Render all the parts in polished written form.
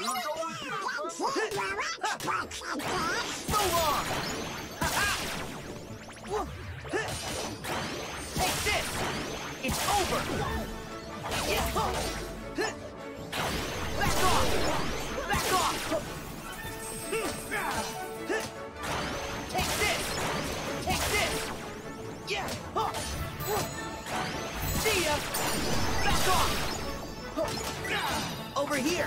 So long! Take this! It's over! Back off! Back off! Take this! Take this! Yeah! See ya! Back off! Over here!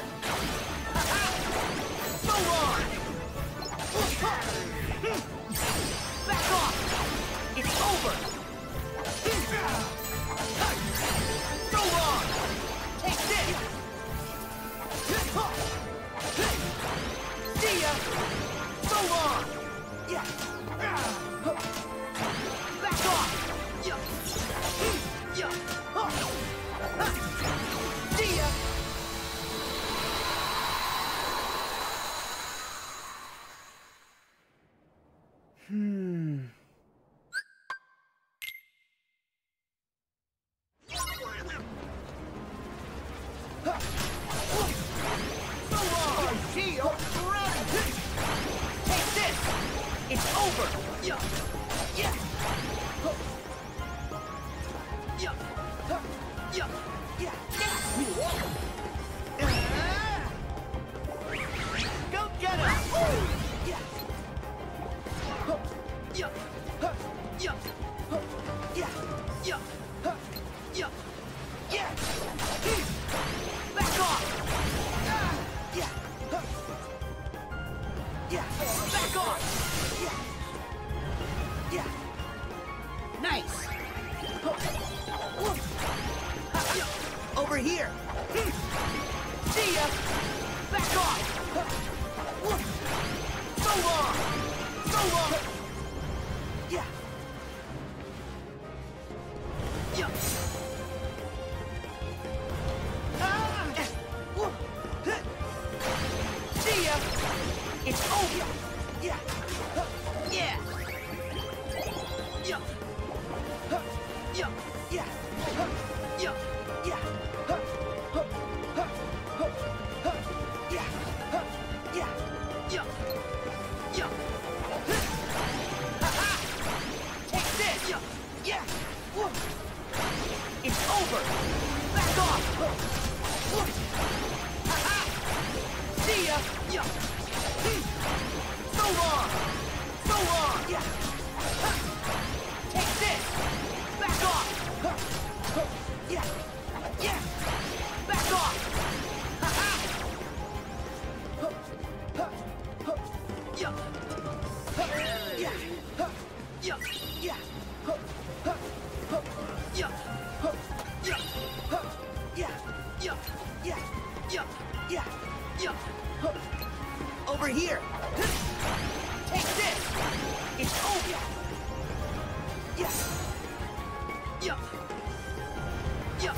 So long! Back off! It's over! So long! Take this! See ya! So long! Yeah! Back off! Yeah! Yeah! See ya! It's over! Yeah! Yeah! Yeah! Yeah! Yeah! Go get him! Yeah! Yeah! Yeah! Yeah! Yeah! Yeah! Yeah! Back off! Yeah! Yeah! Back off! Yeah! Yeah! Nice! Over here! See ya! Back off! So long! So long! Yeah! Yeah! See ya! It's over! Yeah! Yeah! Yeah! Yeah! Yeah! Yeah! Yeah! Yeah! Yeah! Yeah! Yeah! Take this! Yeah! Yeah! It's over! Back off! See ya! Yeah! So long! So long! Yeah! Take this! Back off! Yeah! Yeah! Back off! Yeah! Yeah! Yeah! Yeah! Yeah! Yeah! Yeah! Yeah! Yeah! Yeah! Yeah! Yeah! Over here! Take this! It's over! Yeah! Yeah! Yeah!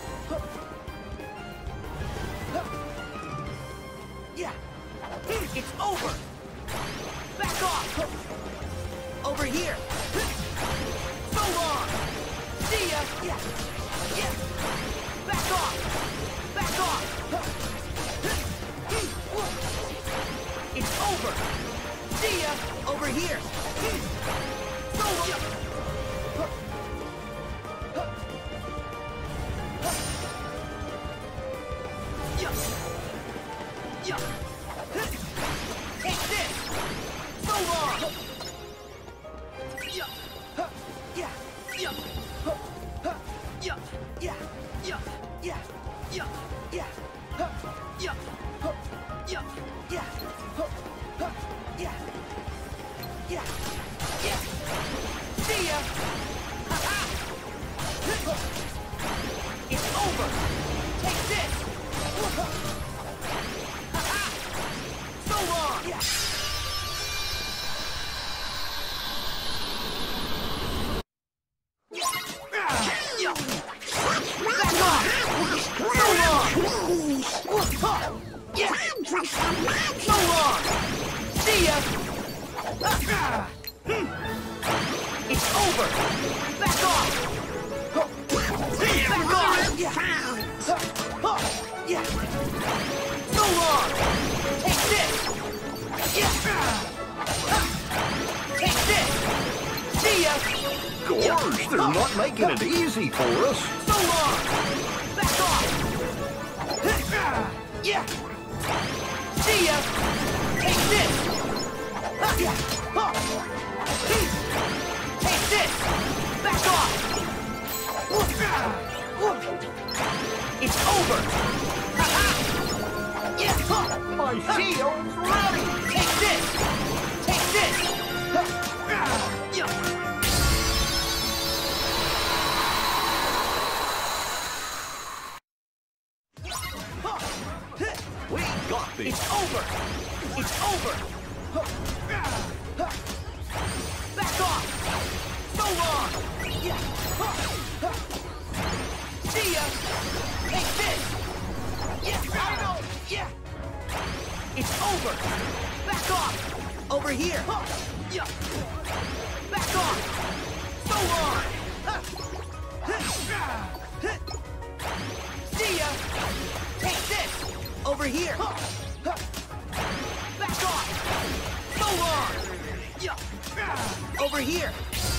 Yeah! It's over! Back off! Over here! So long! See ya! Yeah! Yeah! Back off! Back off! It's over! See ya! Over here! So long! Yeah! Yeah! Take this! So long! Yeah! Yeah! Yeah! Yeah! Yeah! Yeah! Yeah! Yeah! Yeah! Yeah! Yeah! Yeah! Yeah! Yeah! Yeah! See ya! It's over! Take this! So long! Yeah! Back off! So long! Yeah! So long! See ya! It's over! Back off! Back off! Yeah! Yeah! So long! Take this! See ya! Gosh, they're not making it easy for us. So long! Back off! See ya! Take this! Take this! Back off! It's over! My shield's ready! Take this! Take this! We got this! It's over! It's over! Back off! So long! See ya! Take this! I know! It's over! Back off! Over here! Back off! So long! See ya! Take this! Over here! Back off! So long! Over here!